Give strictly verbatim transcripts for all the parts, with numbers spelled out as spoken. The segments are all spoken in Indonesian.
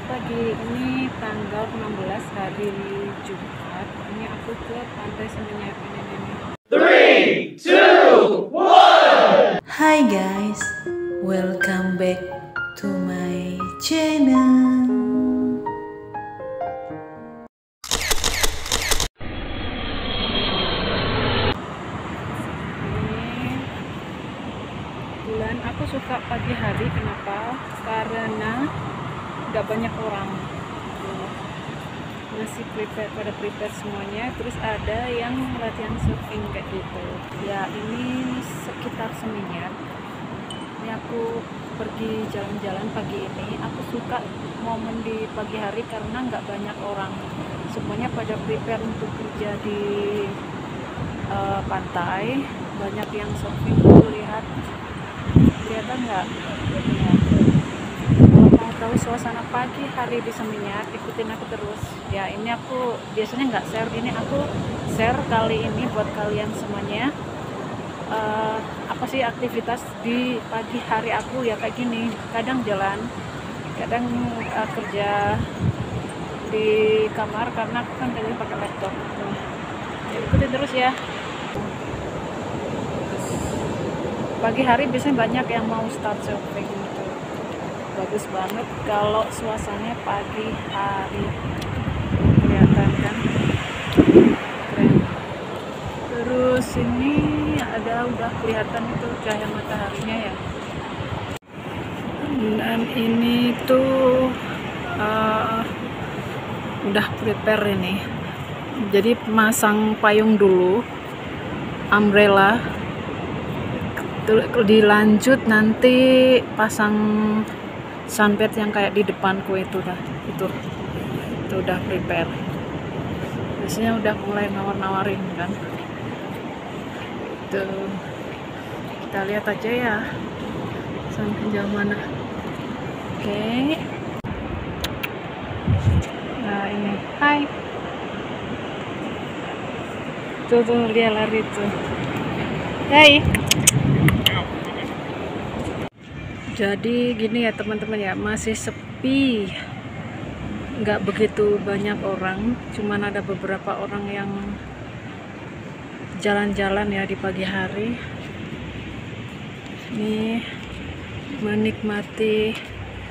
pagi, ini tanggal enam belas hari Jumat. Ini aku ke Pantai Seminyak ini nih. three, two, one. Hi guys, welcome back to my channel. Ini bulan aku suka pagi hari, kenapa? Karena nggak banyak orang. Tuh, masih prepare pada prepare semuanya. Terus ada yang latihan surfing kayak gitu. Ya ini sekitar Seminyak. Ini aku pergi jalan-jalan pagi ini. Aku suka momen di pagi hari karena nggak banyak orang. Semuanya pada prepare untuk kerja di uh, pantai. Banyak yang surfing. Tuh, lihat, kelihatan nggak? Ya. Kalau mau tahu suasana pagi hari di Seminyak, ikutin aku terus. Ya ini aku biasanya nggak share, ini aku share kali ini buat kalian semuanya. Uh, apa sih aktivitas di pagi hari aku ya kayak gini. Kadang jalan, kadang uh, kerja di kamar karena aku kan kerja pakai laptop. Tuh. Ya, ikutin terus ya. Pagi hari biasanya banyak yang mau start surfing gitu. Bagus banget kalau suasananya pagi hari, kelihatan kan, keren. Terus ini ada udah kelihatan itu cahaya mataharinya ya. Dan ini tuh uh, udah prepare ini. Jadi masang payung dulu, umbrella. Dilanjut nanti pasang sunbed yang kayak di depanku itu dah, itu itu udah prepare. Biasanya udah mulai nawar-nawarin kan. Tuh, kita lihat aja ya sampai jauh mana. Oke. Okay. Nah ini, hai. Tuh tuh dia lari tuh. Hai. Jadi gini ya teman-teman ya, masih sepi, nggak begitu banyak orang, cuman ada beberapa orang yang jalan-jalan ya di pagi hari. Ini menikmati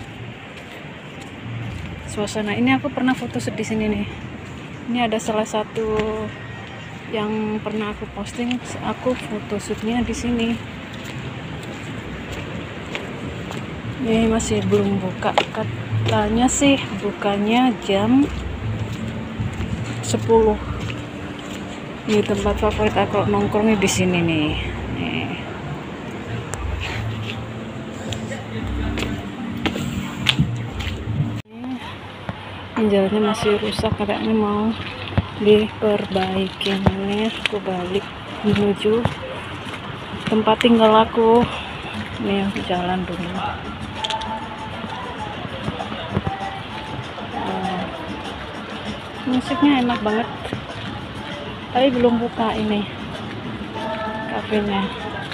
suasana. Ini aku pernah foto di sini nih. Ini ada salah satu yang pernah aku posting, aku foto shootnya di sini. Ini masih belum buka, katanya sih bukanya jam sepuluh. Ini tempat favorit aku nongkrongnya di sini nih. Nih. Ini jalannya masih rusak, katanya mau diperbaiki. Ini aku balik menuju tempat tinggal aku. Ini aku jalan dulu. Musiknya enak banget, tapi belum buka ini kafenya.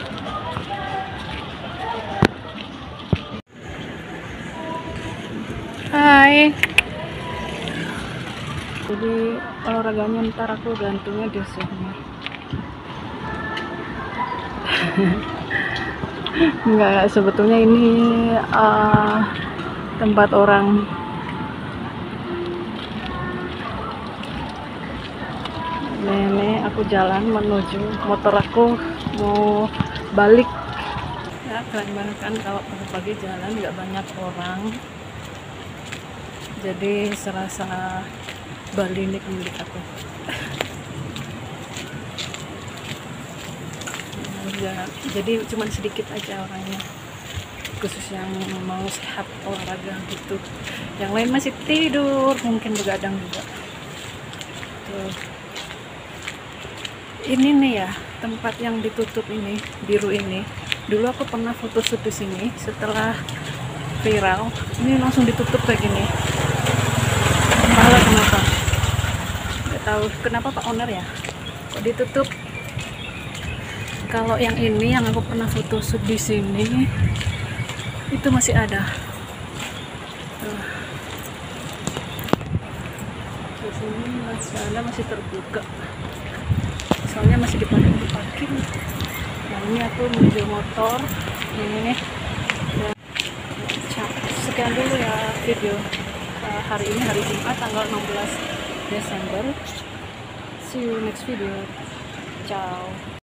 Hai. Jadi olahraganya ntar aku gantungnya di sini. Enggak, sebetulnya ini uh, tempat orang. Nenek, aku jalan menuju motor aku mau balik. Ya keren banget kan kalau pagi-pagi jalan nggak banyak orang. Jadi serasa Bali ini milik aku. Ya, jadi cuman sedikit aja orangnya, khusus yang mau sehat olahraga gitu. Yang lain masih tidur, mungkin begadang juga. Tuh. Ini nih ya tempat yang ditutup ini, biru ini. Dulu aku pernah foto shoot di sini, setelah viral ini langsung ditutup kayak gini. Malah kenapa? Nggak tahu kenapa Pak Owner ya, kok ditutup. Kalau yang ini yang aku pernah foto shoot di sini itu masih ada. Tuh. Sini masalah masih terbuka, soalnya masih dipakai di parking. Nah ini aku menuju motor ini nih. Ya, sekian dulu ya video uh, hari ini, hari Jumat tanggal enam belas Desember. See you next video. Ciao.